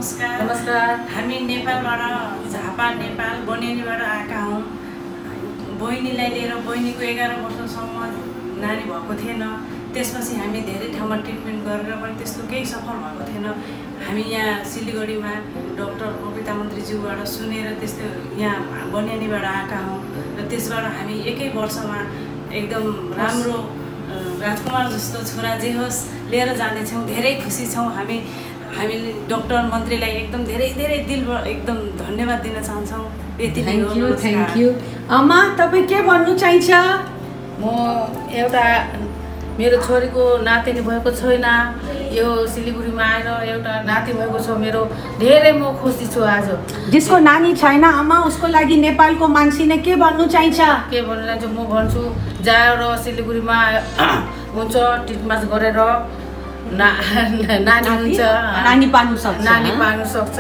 नमस्कार। नमस्कार। हामी नेपालबाट झापा नेपाल बनेनीबाट आएका हौँ। बहिनीलाई लिएर बहिनीको 11 वर्षसम्म नानी भएको थिएन। त्यसपछि हामी धेरै ठाउँमा ट्रिटमेन्ट गरेर पनि त्यस्तो केही सफल भएको थिएन। हामी यहाँ सिलगढीमा डाक्टर कविता मन्त्रीज्यूबाट सुनेर त्यस्तो यहाँ बनेनीबाट आएका हौँ र त्यसबाट हामी एकै वर्षमा एकदम राम्रो राजकुमार जस्तो छोरा जे होस् लिएर जानेछौँ। धेरै खुसी छौँ। हामीले डाक्टर मन्त्रीलाई एकदम धेरै दिलबाट एकदम धन्यवाद दिन चाहन्छौँ। यति नै हो। Thank you. अम्मा तपाईँ के भन्नु चाहिन्छ? म एउटा मेरो छोरीको नातिनी भएको छैन। यो सिलिगुडीमा आएर एउटा नाति भएको छ मेरो। धेरै म खुसी छु आज। जिसको नानी छैन आमा उसको लागि नेपालको मान्छेले के भन्नु चाहिन्छ? के भन्नु चाहिन्छ म भन्छु जाएर सिलिगुडीमा हुन्छ ट्रिटमेन्ट गरेर नानी हुन्छ, नानी पाल्नु सक्छ। नानी पाल्नु सक्छ।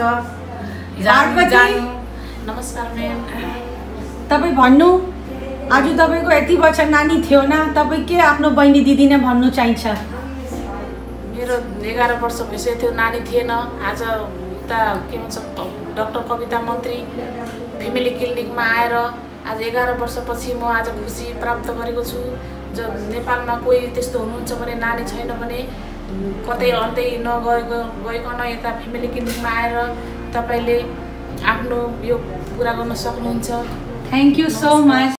नमस्कार म्याम। तपाईँ भन्नु आज तपाईँको यति वर्ष नानी थियो न, तपाईँ के आफ्नो बहिनी दिदीले भन्नु चाहिन्छ? मेरो 11 वर्ष भइसकेको थियो, नानी थिएन। आज उता के भन्छ डाक्टर कविता मन्त्री फेमिली क्लिनिकमा आएर आज 11 वर्षपछि म आज खुसी प्राप्त गरेको छु। नेपालमा कोही त्यस्तो हुनुहुन्छ भने नानी छैन भने कतै अन्त्य गइकन यता फेमिली क्लिनिकमा आएर तपाईँले आफ्नो यो पुरा गर्न सक्नुहुन्छ। Thank you so much.